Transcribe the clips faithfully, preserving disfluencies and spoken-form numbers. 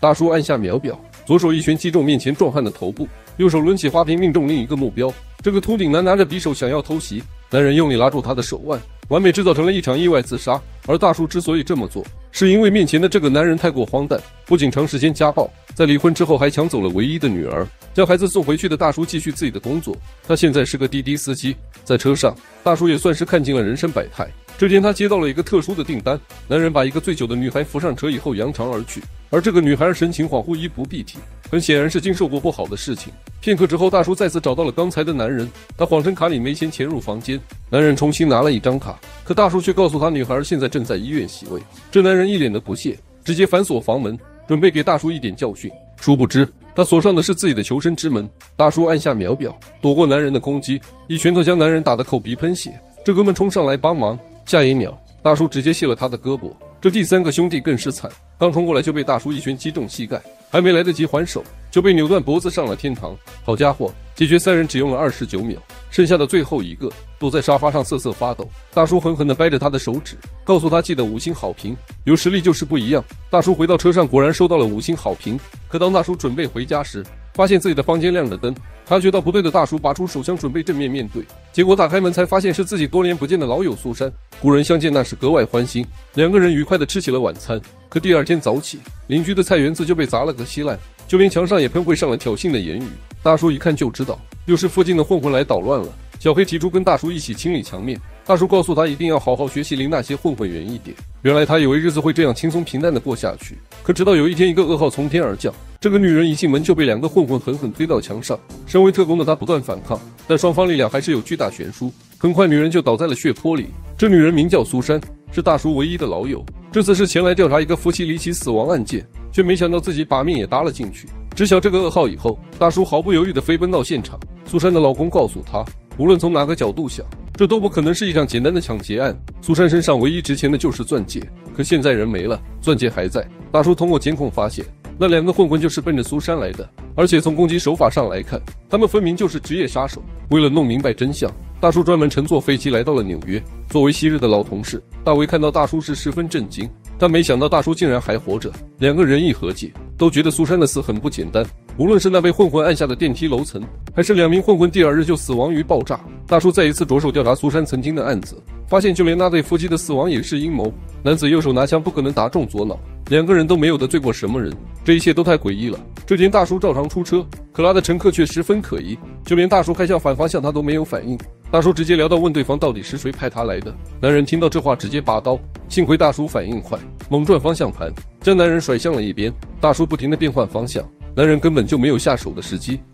大叔按下秒表，左手一拳击中面前壮汉的头部，右手抡起花瓶命中另一个目标。这个秃顶男拿着匕首想要偷袭，男人用力拉住他的手腕，完美制造成了一场意外自杀。而大叔之所以这么做，是因为面前的这个男人太过荒诞，不仅长时间家暴，在离婚之后还抢走了唯一的女儿。将孩子送回去的大叔继续自己的工作，他现在是个滴滴司机。在车上，大叔也算是看尽了人生百态。这天他接到了一个特殊的订单，男人把一个醉酒的女孩扶上车以后扬长而去，而这个女孩神情恍惚，衣不蔽体，很显然是经受过不好的事情。片刻之后，大叔再次找到了刚才的男人，他谎称卡里没钱潜入房间，男人重新拿了一张卡，可大叔却告诉他女孩现在正在医院洗胃。这男人一脸的不屑，直接反锁房门，准备给大叔一点教训。殊不知他锁上的是自己的求生之门。大叔按下秒表，躲过男人的攻击，一拳头将男人打得口鼻喷血。这哥们冲上来帮忙，下一秒大叔直接卸了他的胳膊。这第三个兄弟更是惨，刚冲过来就被大叔一拳击中膝盖，还没来得及还手就被扭断脖子上了天堂。好家伙，解决三人只用了二十九秒，剩下的最后一个躲在沙发上瑟瑟发抖。大叔狠狠地掰着他的手指，告诉他记得五星好评，有实力就是不一样。大叔回到车上，果然收到了五星好评。可当大叔准备回家时，发现自己的房间亮着灯，察觉到不对的大叔拔出手枪准备正面面对，结果打开门才发现是自己多年不见的老友苏珊。故人相见那时格外欢心，两个人愉快地吃起了晚餐。可第二天早起，邻居的菜园子就被砸了个稀烂，就连墙上也喷绘上了挑衅的言语。大叔一看就知道又是附近的混混来捣乱了。小黑提出跟大叔一起清理墙面，大叔告诉他一定要好好学习，离那些混混远一点。原来他以为日子会这样轻松平淡的过下去，可直到有一天一个噩耗从天而降，这个女人一进门就被两个混混狠狠推到墙上。身为特工的她不断反抗，但双方力量还是有巨大悬殊，很快女人就倒在了血泊里。这女人名叫苏珊，是大叔唯一的老友，这次是前来调查一个夫妻离奇死亡案件，却没想到自己把命也搭了进去。知晓这个噩耗以后，大叔毫不犹豫地飞奔到现场。苏珊的老公告诉他，无论从哪个角度想，这都不可能是一场简单的抢劫案。苏珊身上唯一值钱的就是钻戒，可现在人没了，钻戒还在。大叔通过监控发现，那两个混混就是奔着苏珊来的，而且从攻击手法上来看，他们分明就是职业杀手。为了弄明白真相，大叔专门乘坐飞机来到了纽约。作为昔日的老同事，大卫看到大叔是十分震惊，但没想到大叔竟然还活着。两个人一和解，都觉得苏珊的死很不简单。无论是那被混混按下的电梯楼层，还是两名混混第二日就死亡于爆炸，大叔再一次着手调查苏珊曾经的案子，发现就连那对夫妻的死亡也是阴谋。男子右手拿枪不可能打中左脑，两个人都没有得罪过什么人，这一切都太诡异了。这天大叔照常出车，可拉的乘客却十分可疑，就连大叔开向反方向他都没有反应。大叔直接聊到问对方到底是谁派他来的，男人听到这话直接拔刀，幸亏大叔反应快，猛转方向盘将男人甩向了一边。大叔不停地变换方向，男人根本就没有下手的时机。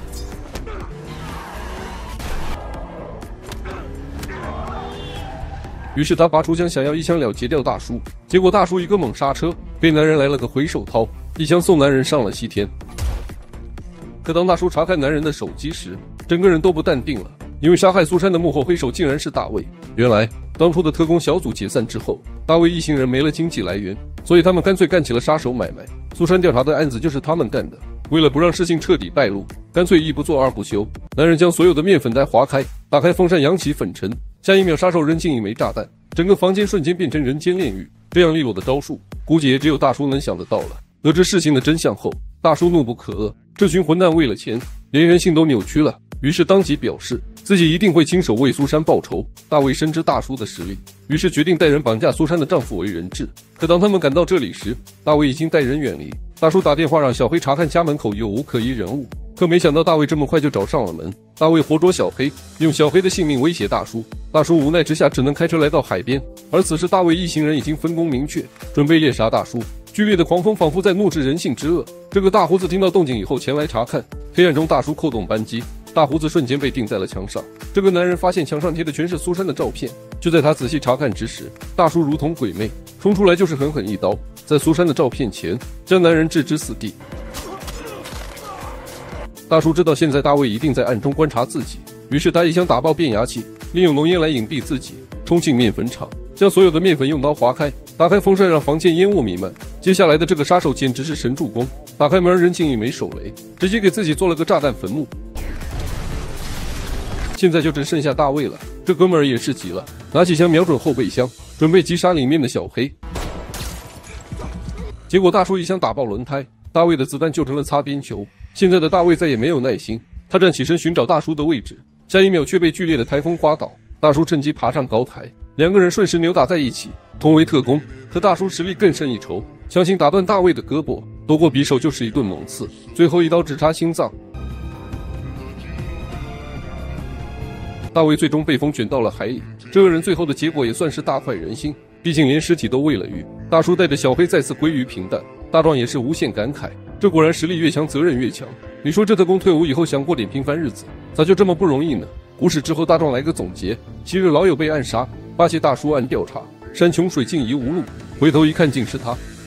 于是他拔出枪想要一枪了结掉大叔，结果大叔一个猛刹车，给男人来了个回手掏，一枪送男人上了西天。可当大叔查看男人的手机时，整个人都不淡定了，因为杀害苏珊的幕后黑手竟然是大卫。原来当初的特工小组解散之后，大卫一行人没了经济来源，所以他们干脆干起了杀手买卖。苏珊调查的案子就是他们干的，为了不让事情彻底败露，干脆一不做二不休。男人将所有的面粉袋划开，打开风扇扬起粉尘，下一秒杀手扔进一枚炸弹，整个房间瞬间变成人间炼狱。这样利落的招数，估计也只有大叔能想得到了。得知事情的真相后，大叔怒不可遏，这群混蛋为了钱，连人性都扭曲了，于是当即表示自己一定会亲手为苏珊报仇。大卫深知大叔的实力，于是决定带人绑架苏珊的丈夫为人质。可当他们赶到这里时，大卫已经带人远离。大叔打电话让小黑查看家门口有无可疑人物，可没想到大卫这么快就找上了门。大卫活捉小黑，用小黑的性命威胁大叔。大叔无奈之下只能开车来到海边，而此时大卫一行人已经分工明确，准备猎杀大叔。剧烈的狂风仿佛在怒斥人性之恶。这个大胡子听到动静以后前来查看，黑暗中大叔扣动扳机，大胡子瞬间被钉在了墙上。这个男人发现墙上贴的全是苏珊的照片，就在他仔细查看之时，大叔如同鬼魅，冲出来就是狠狠一刀，在苏珊的照片前将男人置之死地。大叔知道现在大卫一定在暗中观察自己，于是他一枪打爆变压器，利用浓烟来隐蔽自己，冲进面粉厂，将所有的面粉用刀划开，打开风扇让房间烟雾弥漫。接下来的这个杀手简直是神助攻，打开门扔进一枚手雷，直接给自己做了个炸弹坟墓。现在就只剩下大卫了，这哥们儿也是急了，拿起枪瞄准后备箱，准备击杀里面的小黑。结果大叔一枪打爆轮胎， 大卫的子弹就成了擦边球。现在的大卫再也没有耐心，他站起身寻找大叔的位置，下一秒却被剧烈的台风刮倒。大叔趁机爬上高台，两个人顺势扭打在一起。同为特工，可大叔实力更胜一筹，强行打断大卫的胳膊，夺过匕首就是一顿猛刺，最后一刀直插心脏。大卫最终被风卷到了海里，这个人最后的结果也算是大快人心，毕竟连尸体都喂了鱼。大叔带着小黑再次归于平淡，大壮也是无限感慨，这果然实力越强责任越强。你说这特工退伍以后想过点平凡日子，咋就这么不容易呢？故事之后大壮来个总结，昔日老友被暗杀，巴结大叔案调查，山穷水尽疑无路，回头一看竟是他。